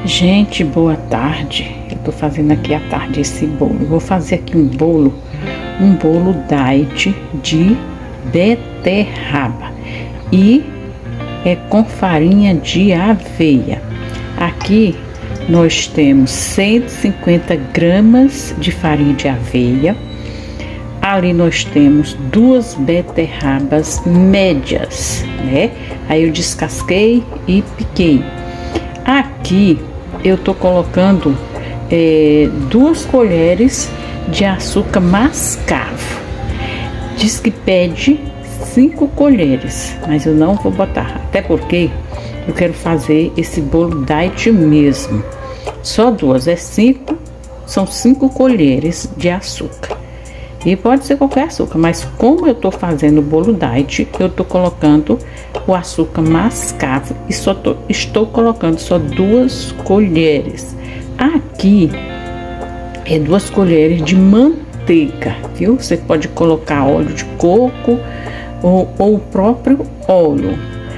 Gente, boa tarde. Eu tô fazendo aqui à tarde esse bolo. Eu vou fazer aqui um bolo diet de beterraba e é com farinha de aveia. Aqui nós temos 150 gramas de farinha de aveia. Ali nós temos 2 beterrabas médias, né? Aí eu descasquei e piquei. Aqui eu tô colocando 2 colheres de açúcar mascavo. Diz que pede 5 colheres, mas eu não vou botar, até porque eu quero fazer esse bolo diet mesmo. Só 2, são 5 colheres de açúcar. E pode ser qualquer açúcar, mas como eu tô fazendo o bolo diet, eu tô colocando o açúcar mascavo e estou colocando só 2 colheres. Aqui é 2 colheres de manteiga, viu? Você pode colocar óleo de coco ou o próprio óleo.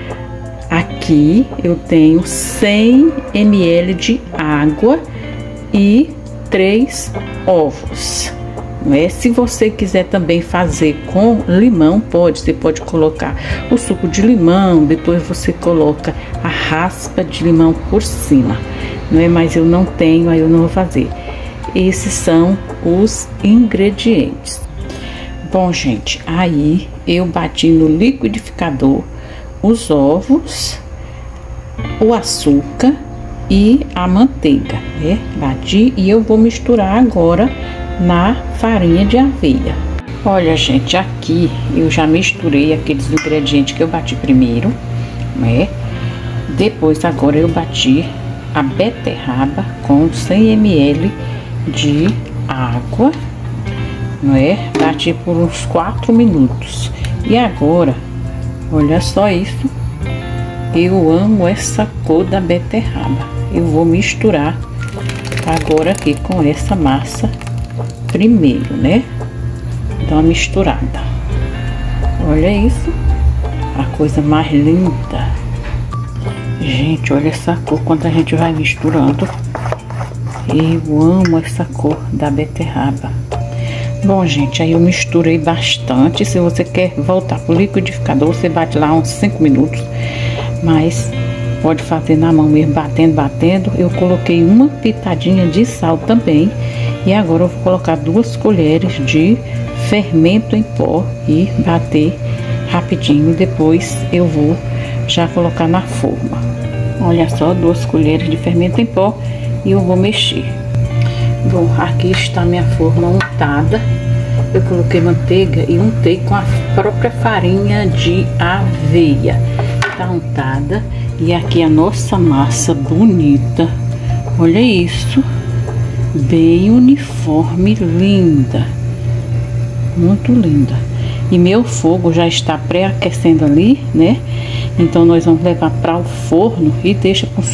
Aqui eu tenho 100 ml de água e 3 ovos. Se você quiser também fazer com limão, você pode colocar o suco de limão, depois você coloca a raspa de limão por cima, mas eu não tenho, aí eu não vou fazer. Esses são os ingredientes. Bom, gente, aí eu bati no liquidificador os ovos, o açúcar e a manteiga, né? Bati e eu vou misturar agora na farinha de aveia. Olha, gente, aqui eu já misturei aqueles ingredientes que eu bati primeiro, né? Depois agora eu bati a beterraba com 100 ml de água, né? Bati por uns 4 minutos. E agora, olha só isso. Eu amo essa cor da beterraba. Eu vou misturar agora aqui com essa massa primeiro, né? Dá uma misturada. Olha isso, a coisa mais linda. Gente, olha essa cor quando a gente vai misturando. Eu amo essa cor da beterraba. Bom, gente, aí eu misturei bastante. Se você quer voltar pro liquidificador, você bate lá uns 5 minutos. Mas pode fazer na mão mesmo, batendo. Eu coloquei uma pitadinha de sal também. E agora eu vou colocar 2 colheres de fermento em pó e bater rapidinho. Depois eu vou já colocar na forma. Olha só, 2 colheres de fermento em pó e eu vou mexer. Bom, aqui está minha forma untada. Eu coloquei manteiga e untei com a própria farinha de aveia. Tá untada. E aqui a nossa massa bonita. Olha isso. Bem uniforme, linda, muito linda. E meu fogo já está pré-aquecendo ali, né? Então nós vamos levar para o forno e deixa por uns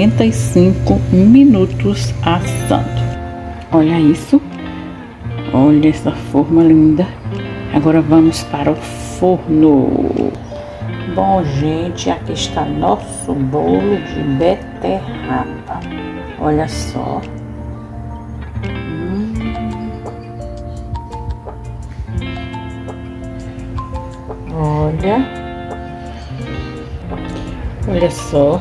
45 minutos assando. Olha isso, olha essa forma linda. Agora vamos para o forno. Bom, gente, aqui está nosso bolo de beterraba. Olha só. Olha só,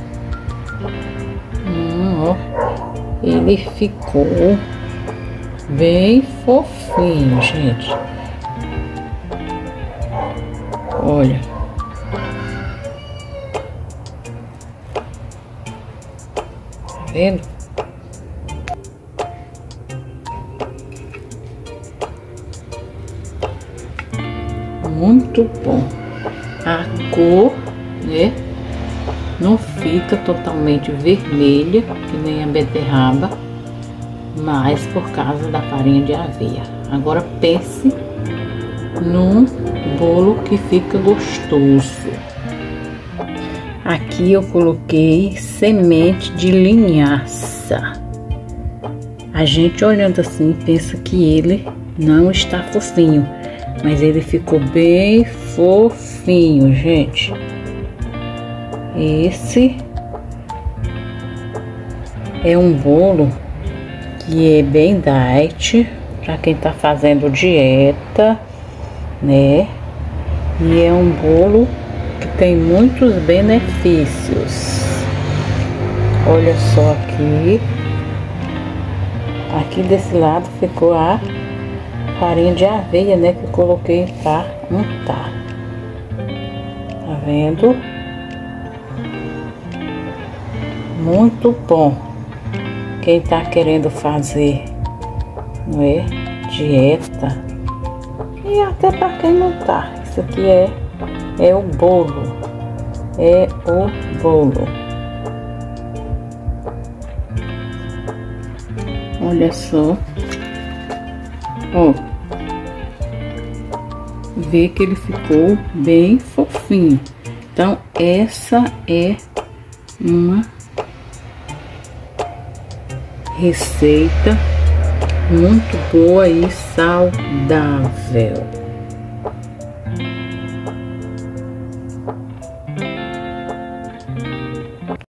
ó, ele ficou bem fofinho, gente. Olha, tá vendo? Muito bom. A cor, né? Não fica totalmente vermelha, que nem a beterraba, mas por causa da farinha de aveia. Agora pense num bolo que fica gostoso. Aqui eu coloquei semente de linhaça. A gente olhando assim pensa que ele não está fofinho, mas ele ficou bem fofinho, gente. Esse É um bolo que é bem diet, para quem tá fazendo dieta, né? E é um bolo que tem muitos benefícios. Olha só aqui. Aqui desse lado ficou a farinha de aveia, né? Que eu coloquei para untar. Tá vendo? Muito bom. Quem tá querendo fazer, não é? Dieta. E até para quem não tá. Isso aqui é o bolo. É o bolo. Olha só. Ó. Vê que ele ficou bem fofinho. Então, essa é uma receita muito boa e saudável.